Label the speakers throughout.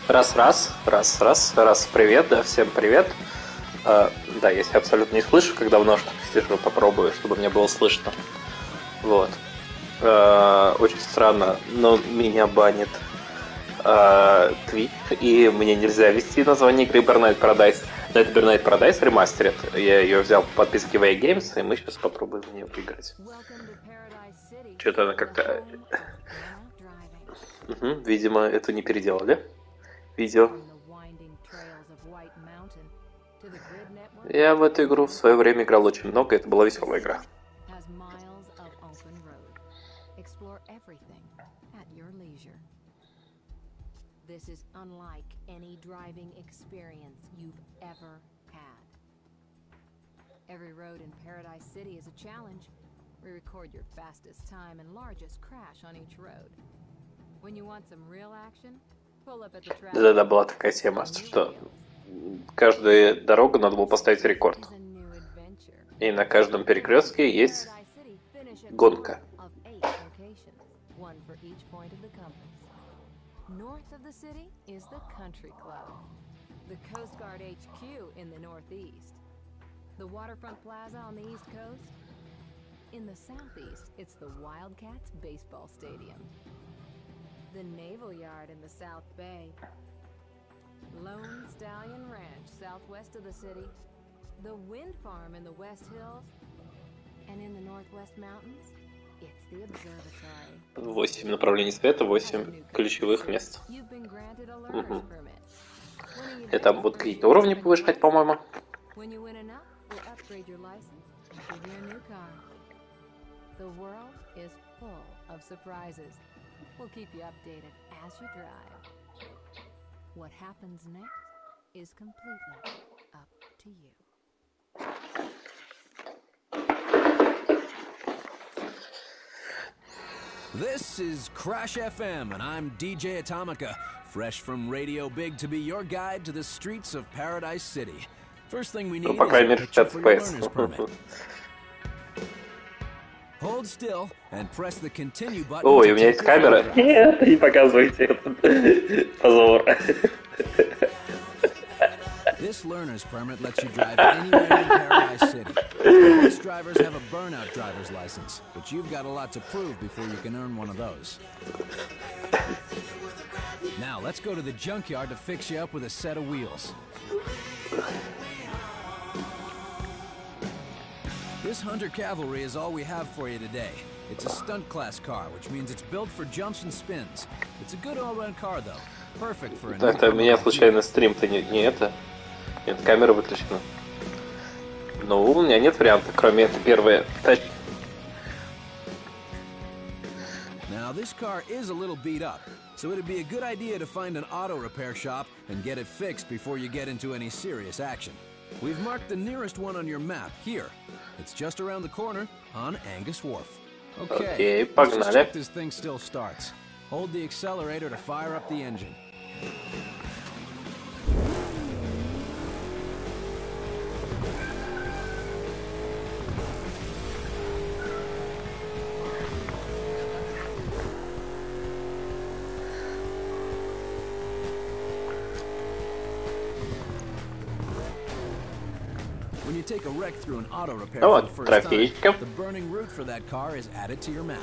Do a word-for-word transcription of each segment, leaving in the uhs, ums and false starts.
Speaker 1: Раз, раз, раз, раз, раз, привет, да, всем привет. А, да, я себя абсолютно не слышу, когда в наушниках сижу, попробую, чтобы мне было слышно. Вот. А, очень странно, но меня банит а, Twitch, и мне нельзя ввести название игры Burnout Paradise. Но это Burnout Paradise ремастерит. Я ее взял по подписке ви эй Games, и мы сейчас попробуем в нее поиграть. Что-то она как-то... Угу, видимо, это не переделали. Видео. Я в эту игру в свое время играл очень много, это была веселая игра.
Speaker 2: This is unlike any driving experience you've ever had. Every road in Paradise City is a challenge. We record your fastest time and largest crash on each road. When you want some real action, pull up at the track.
Speaker 1: Да-да-да, была такая тема, что каждую дорогу надо было поставить рекорд. И на каждом перекрестке есть гонка.
Speaker 2: North of the city is the Country Club, the Coast Guard эйч кью in the northeast, the Waterfront Plaza on the east coast. In the southeast, it's the Wildcats baseball stadium, the Naval Yard in the South Bay, Lone Stallion Ranch southwest of the city, the Wind Farm in the West Hills, and in the Northwest Mountains, it's the observatory.
Speaker 1: Восемь направлений света, восемь ключевых мест. Угу. И там будут какие-то уровни повышать, по-моему.
Speaker 3: This is Crash эф эм, and I'm ди джей Atomica, fresh from Radio Big to be your guide to the streets of Paradise City. First thing we need is a picture for your learner's permit. Hold still and press the continue button.
Speaker 1: Ой, у меня есть камера. Нет, не показывайте этот позор.
Speaker 3: This learner's permit lets you drive anywhere in Paradise City. Most drivers have a burnout driver's license, but you've got a lot to prove before you can earn one of those. Now, let's go to the junkyard to fix you up with a set of wheels. This Hunter Cavalry is all we have for you today. It's a stunt class car, which means it's built for jumps and spins. It's a good all-round car, though. Perfect for a...
Speaker 1: Это у меня случайно стрим-то не, не это. Нет, камера выключена. Но у меня нет варианта, кроме этой первой тачки.
Speaker 3: Now this car is a little beat up, so it'd be a good idea to find an auto repair shop and get it fixed before you get into any serious action. We've marked the nearest one on your map here. It's just around the corner on Angus Wharf. Okay,
Speaker 1: okay,
Speaker 3: let's just check this thing still starts. Hold the accelerator to fire up the engine. When you take a wreck through an auto repair
Speaker 1: oh,
Speaker 3: for the first
Speaker 1: трофейчика.
Speaker 3: time, the burning route for that car is added to your map.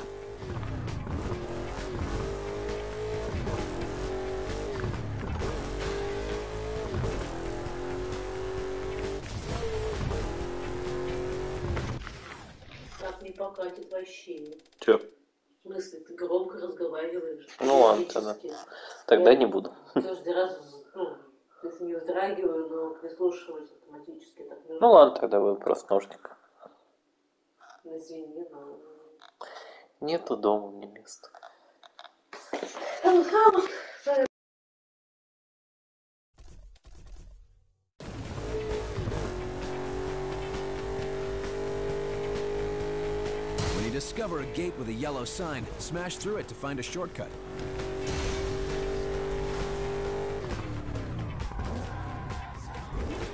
Speaker 4: Так не покатит вообще.
Speaker 1: Чё?
Speaker 4: В смысле, ты громко разговариваешь.
Speaker 1: Ну ладно, тогда. Тогда
Speaker 4: я
Speaker 1: не буду.
Speaker 4: Каждый раз, ну, если не вздрагиваю, но прислушиваюсь автоматически. Так нужно.
Speaker 1: Ну ладно, тогда вы просто наушник.
Speaker 4: Извини, но...
Speaker 1: Нету дома мне места.
Speaker 3: When you discover a gate with a yellow sign, smash through it to find a shortcut.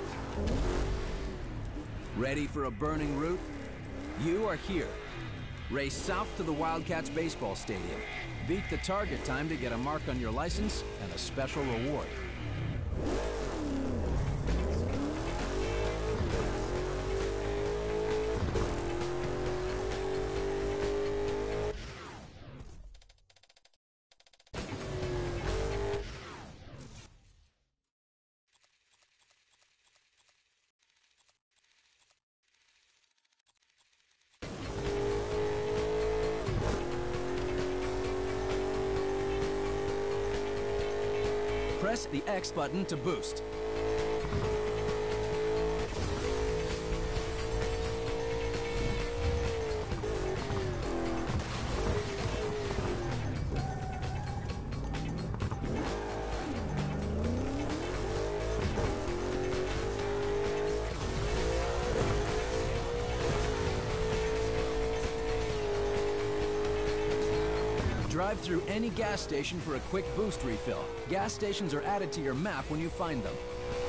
Speaker 3: Ready for a burning route? You are here. Race south to the Wildcats baseball stadium. Beat the target time to get a mark on your license and a special reward. Press the X button to boost. Drive through any gas station for a quick boost refill. Gas stations are added to your map when you find them.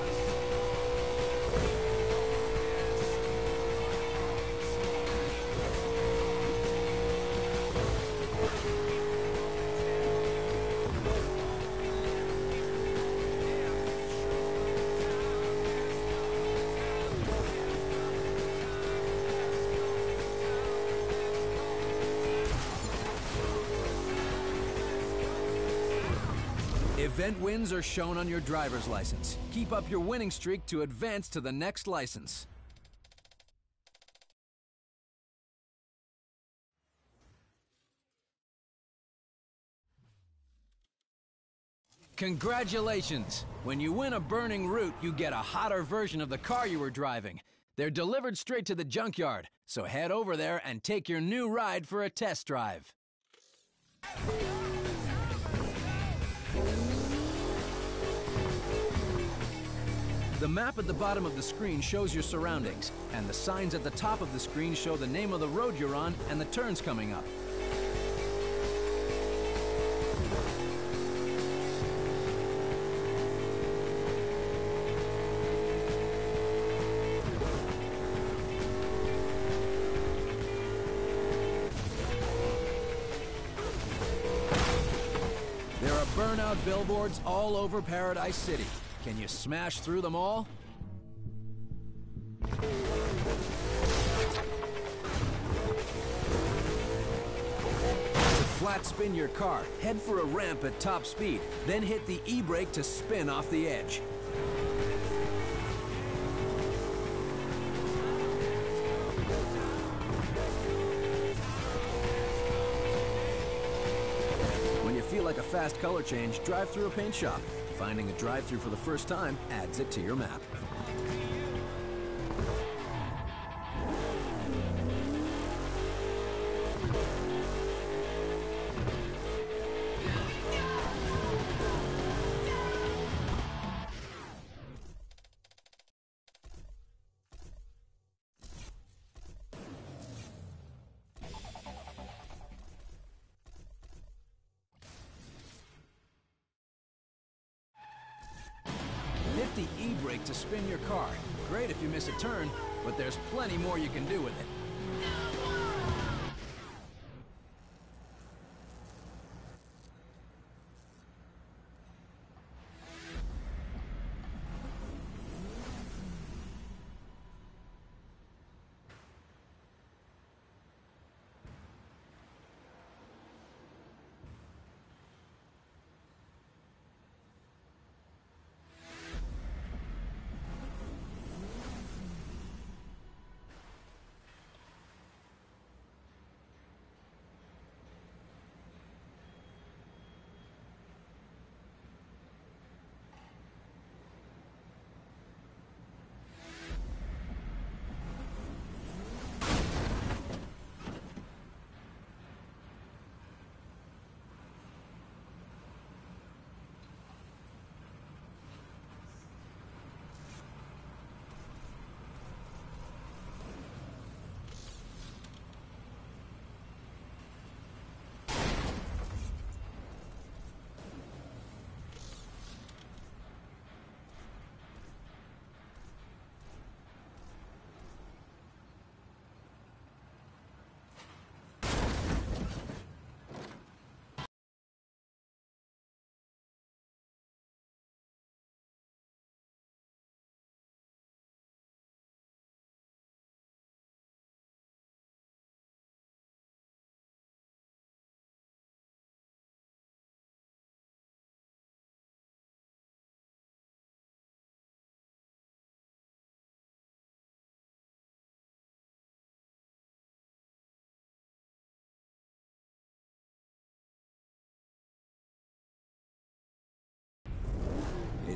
Speaker 3: Event wins are shown on your driver's license. Keep up your winning streak to advance to the next license. Congratulations! When you win a burning route, you get a hotter version of the car you were driving. They're delivered straight to the junkyard, so head over there and take your new ride for a test drive. The map at the bottom of the screen shows your surroundings, and the signs at the top of the screen show the name of the road you're on and the turns coming up. There are burnout billboards all over Paradise City. Can you smash through them all? To flat spin your car, head for a ramp at top speed, then hit the e-brake to spin off the edge. When you feel like a fast color change, drive through a paint shop. Finding a drive-thru for the first time adds it to your map. Hit the e-brake to spin your car. Great if you miss a turn, but there's plenty more you can do with it.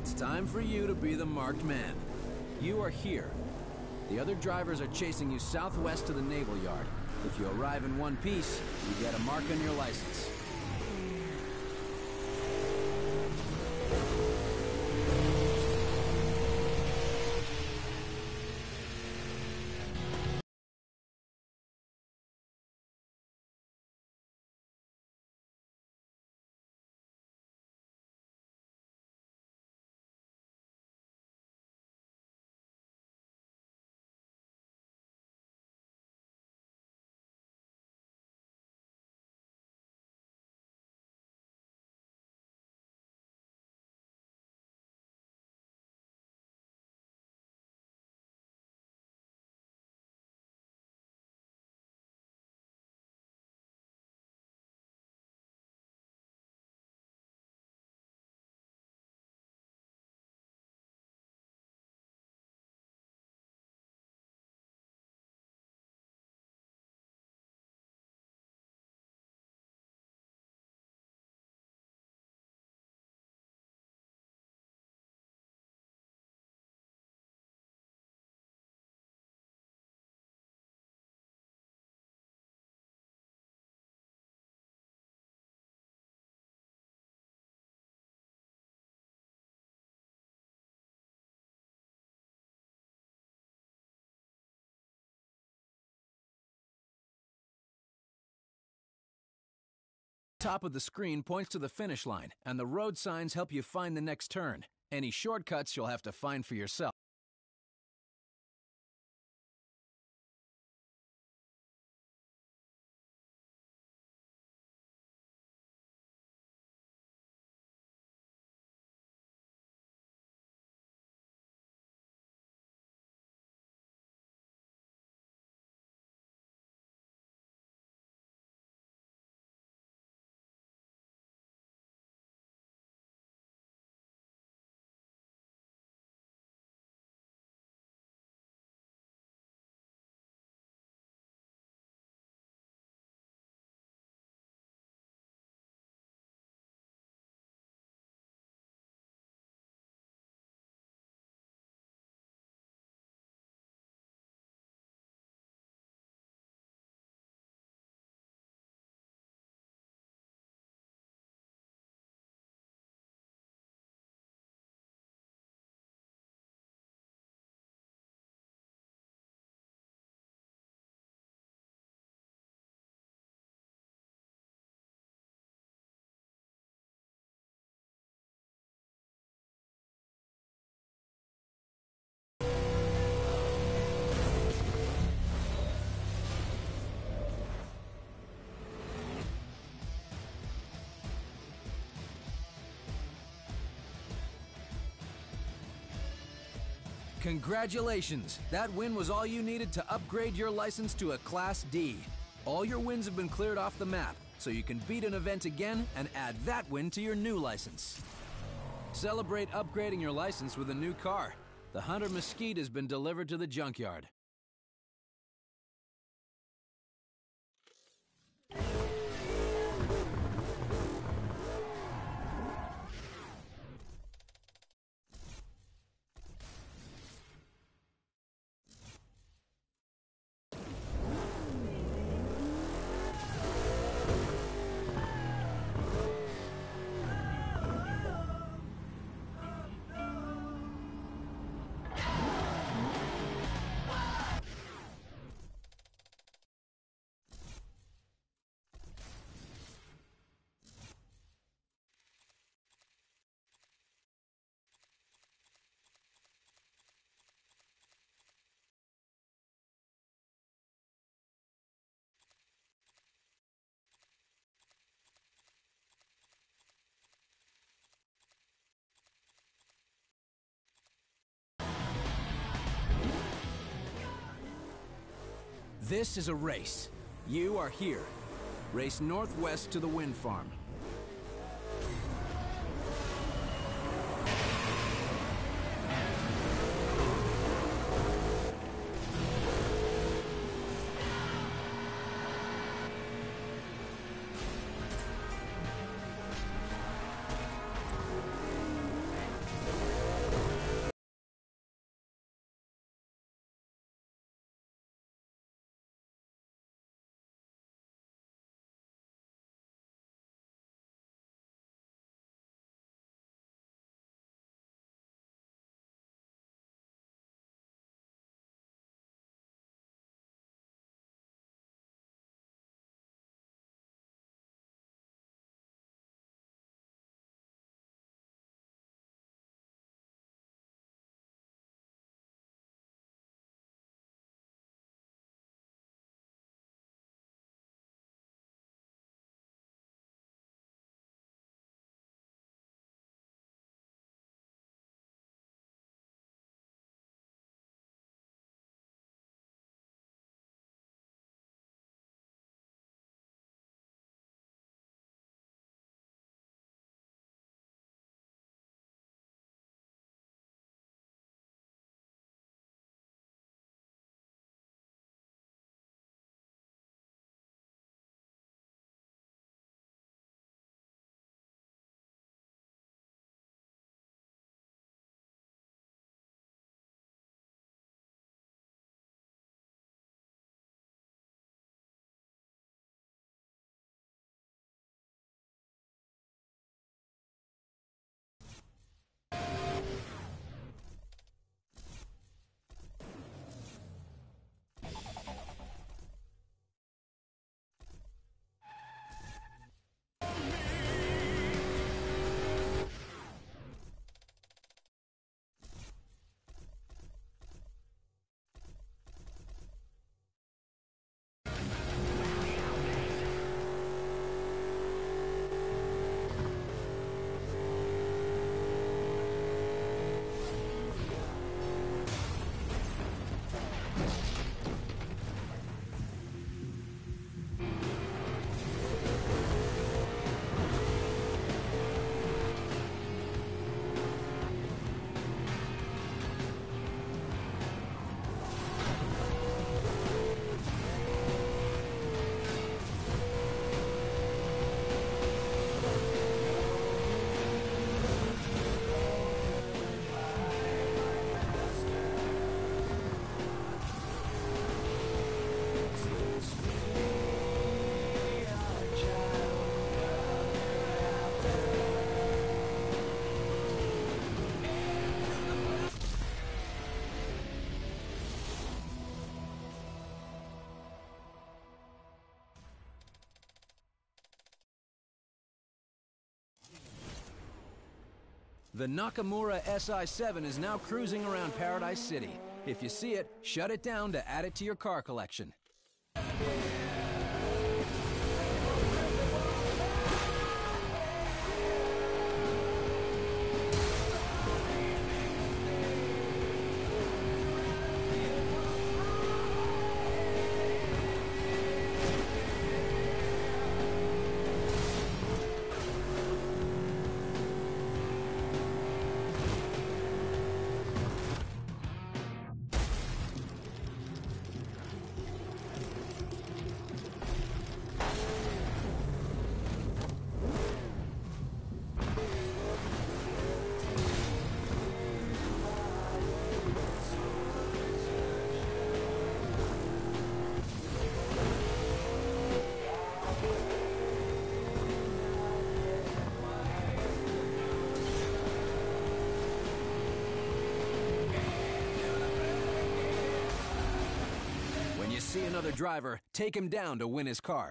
Speaker 3: It's time for you to be the marked man. You are here. The other drivers are chasing you southwest to the Naval Yard. If you arrive in one piece, you get a mark on your license. Top of the screen points to the finish line, and the road signs help you find the next turn. Any shortcuts you'll have to find for yourself. Congratulations! That win was all you needed to upgrade your license to a Class D. All your wins have been cleared off the map, so you can beat an event again and add that win to your new license. Celebrate upgrading your license with a new car. The Hunter Mesquite has been delivered to the junkyard. This is a race. You are here. Race northwest to the wind farm. The Nakamura S I seven is now cruising around Paradise City. If you see it, shut it down to add it to your car collection. See another driver, take him down to win his car.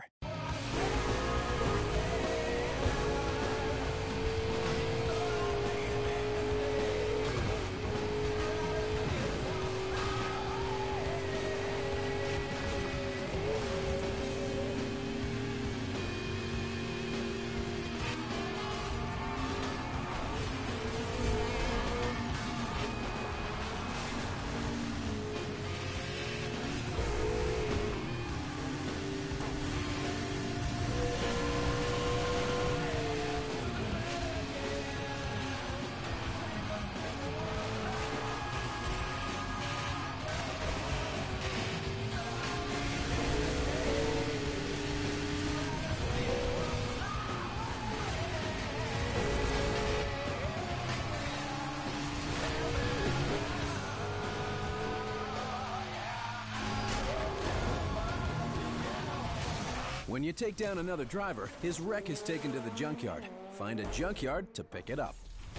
Speaker 3: When you take down another driver, his wreck is taken to the junkyard. Find a junkyard to pick it up.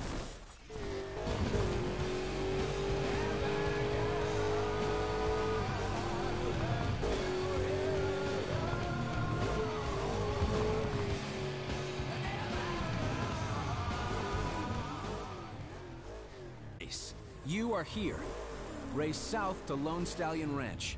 Speaker 3: You are here. Race south to Lone Stallion Ranch.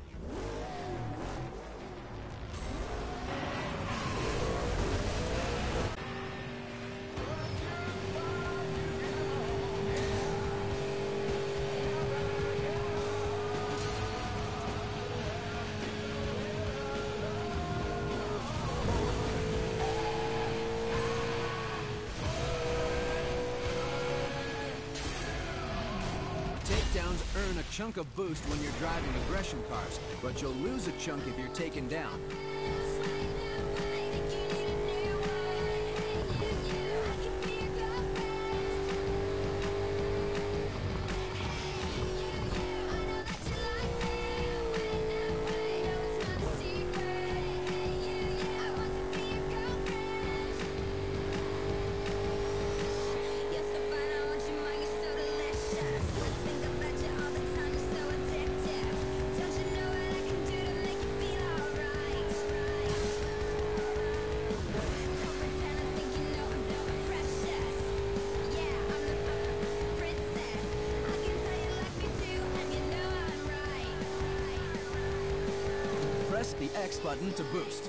Speaker 3: Takedowns earn a chunk of boost when you're driving aggression cars, but you'll lose a chunk if you're taken down. Press the X button to boost.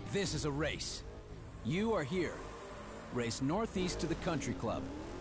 Speaker 3: This is a race. You are here. Race northeast to the country club.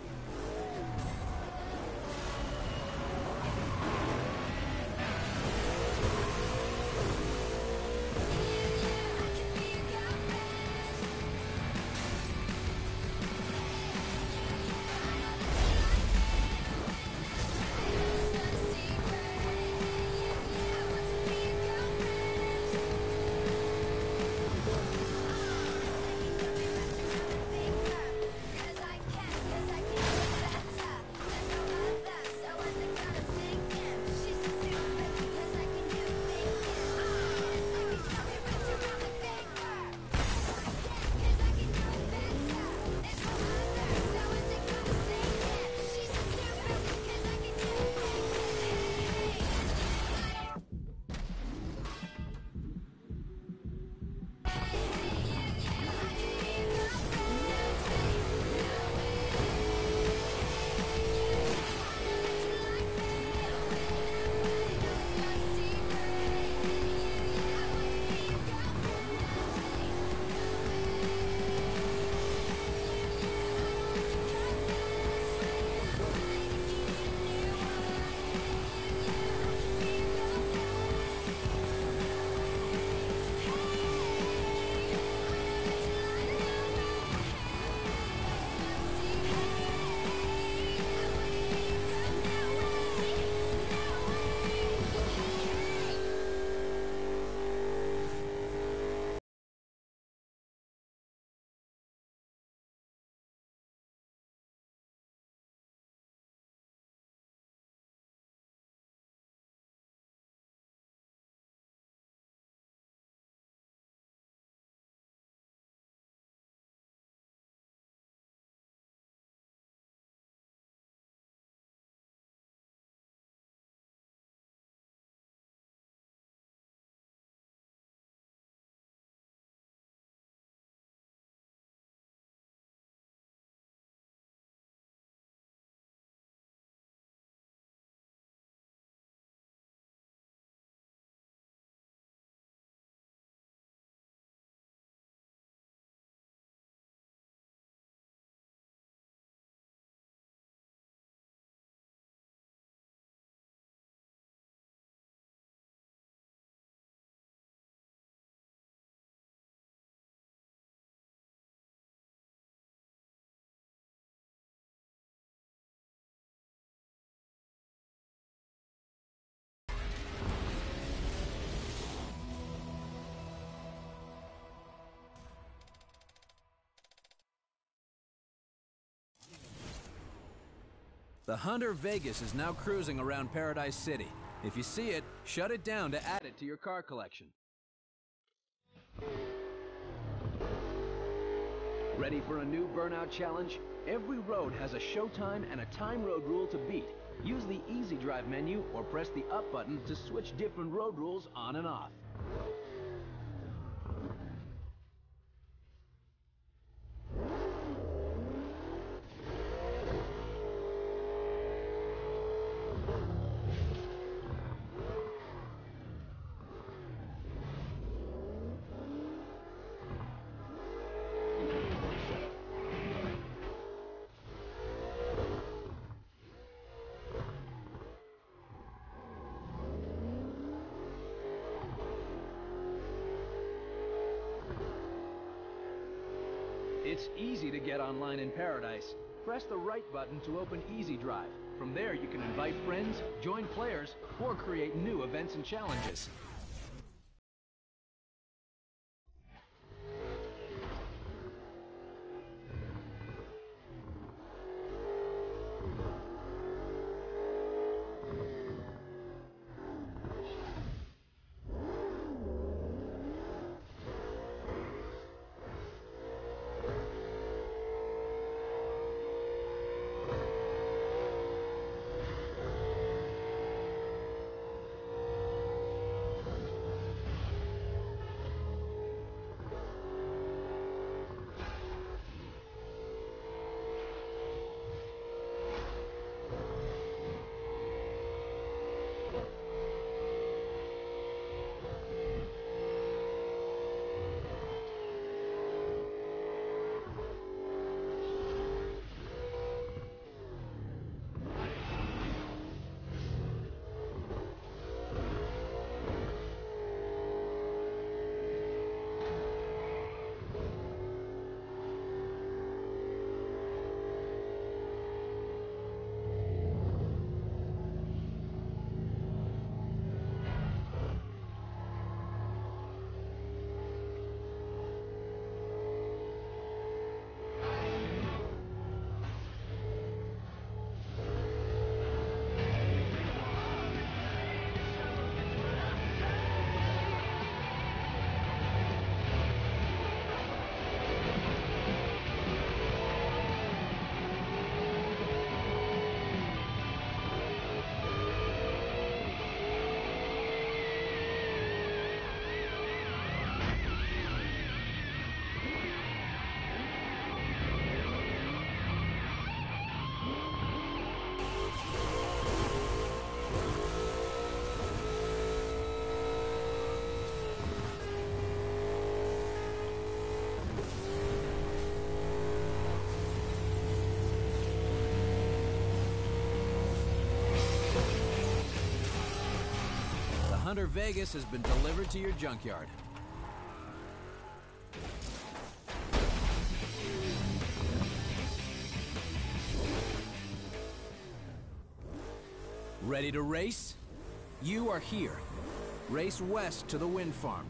Speaker 3: The Hunter Vegas is now cruising around Paradise City. If you see it, shut it down to add it to your car collection. Ready for a new Burnout Challenge? Every road has a showtime and a time road rule to beat. Use the Easy Drive menu or press the up button to switch different road rules on and off. It's easy to get online in Paradise. Press the right button to open Easy Drive. From there, you can invite friends, join players, or create new events and challenges. Hunter Vegas has been delivered to your junkyard. Ready to race? You are here. Race west to the wind farm.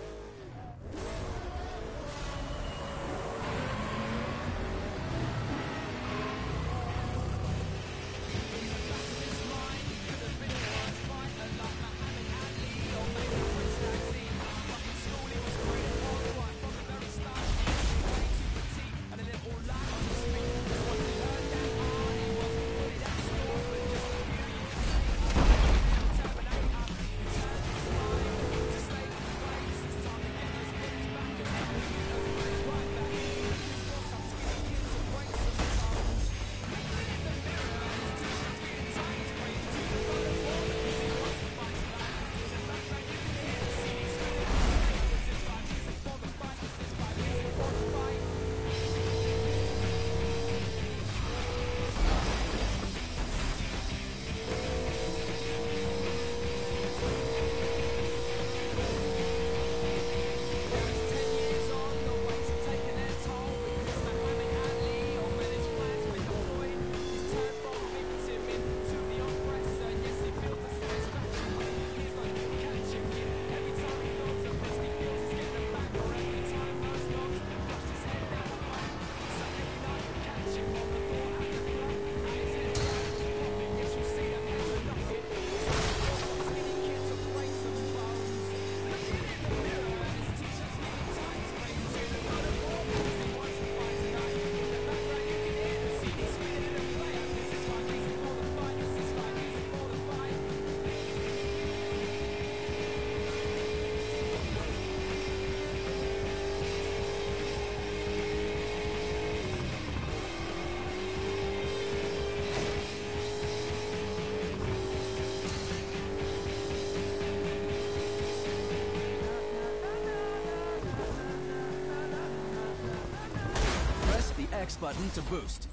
Speaker 3: X button to boost.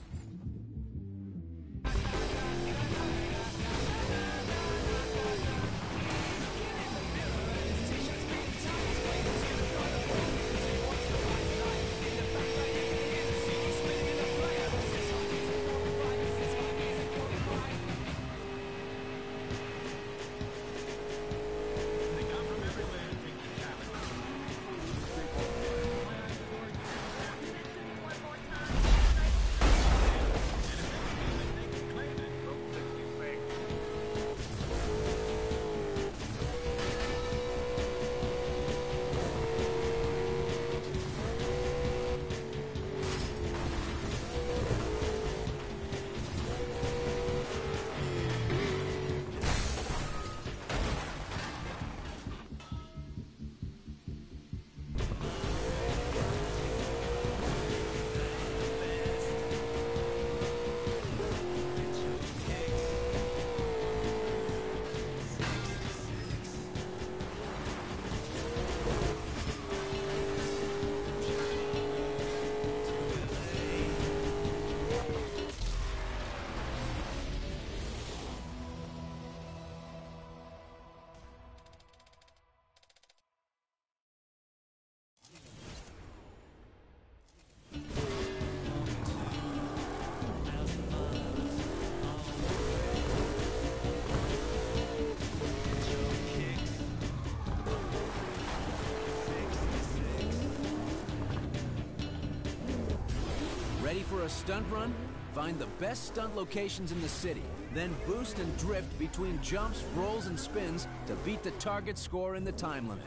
Speaker 3: Ready for a stunt run? Find the best stunt locations in the city, then boost and drift between jumps, rolls, and spins to beat the target score in the time limit.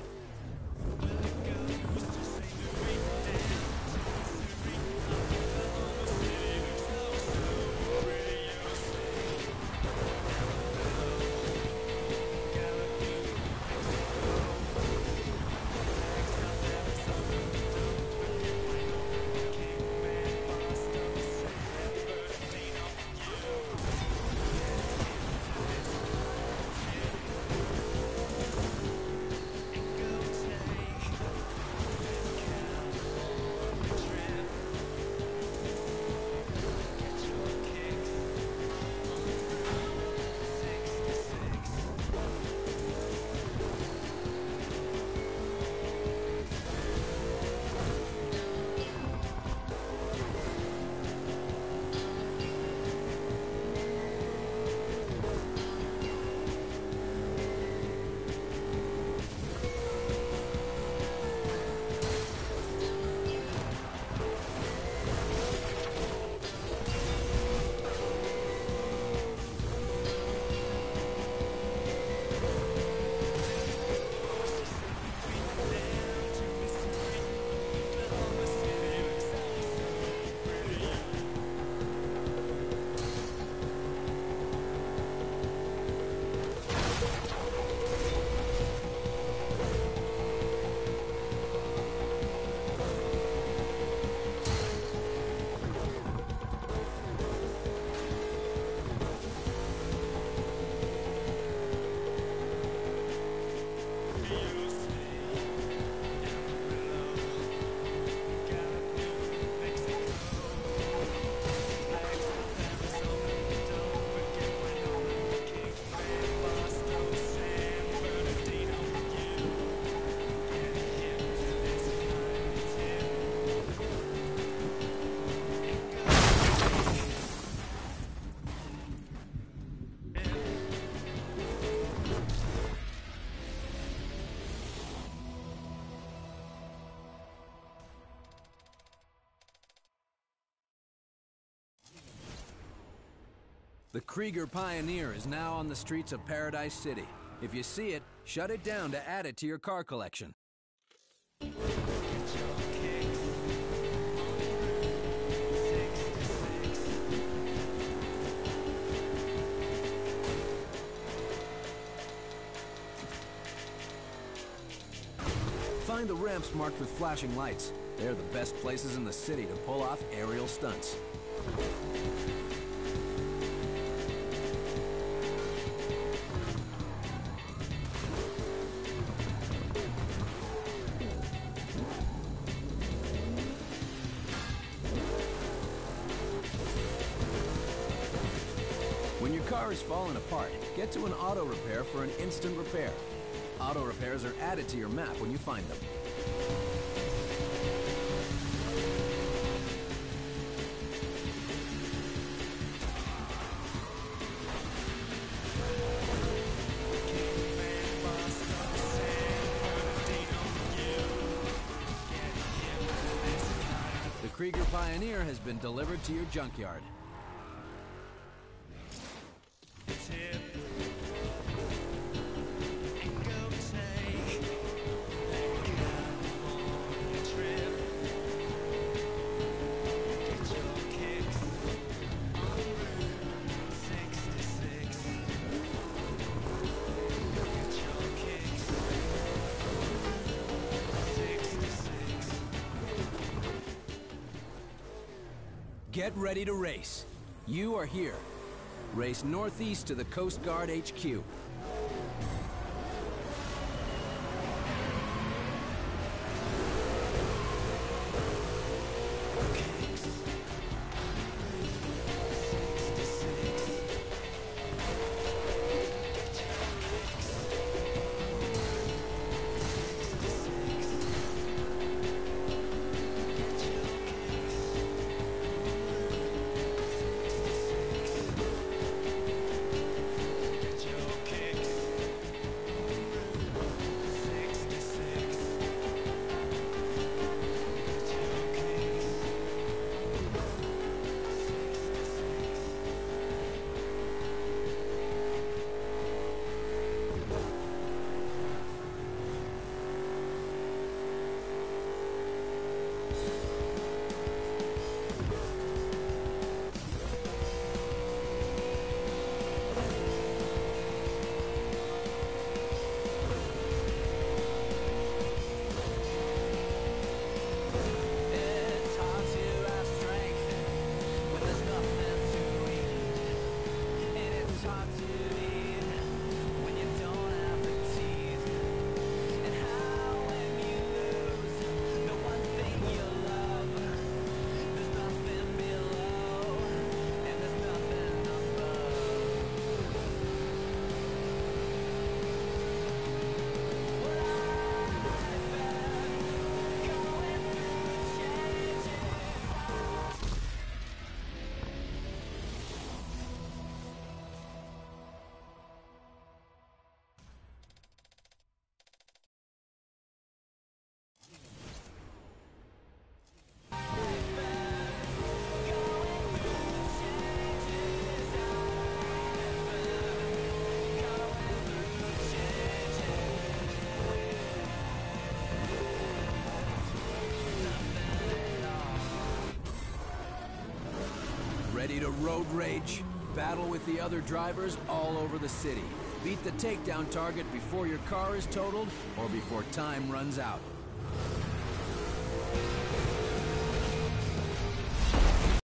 Speaker 3: The Krieger Pioneer is now on the streets of Paradise City. If you see it, shut it down to add it to your car collection. Find the ramps marked with flashing lights. They're the best places in the city to pull off aerial stunts. When your car is falling apart, get to an auto repair for an instant repair. Auto repairs are added to your map when you find them. The Krieger Pioneer has been delivered to your junkyard. Get ready to race. You are here. Race northeast to the Coast Guard H Q. Ready to road rage? Battle with the other drivers all over the city. Beat the takedown target before your car is totaled or before time runs out.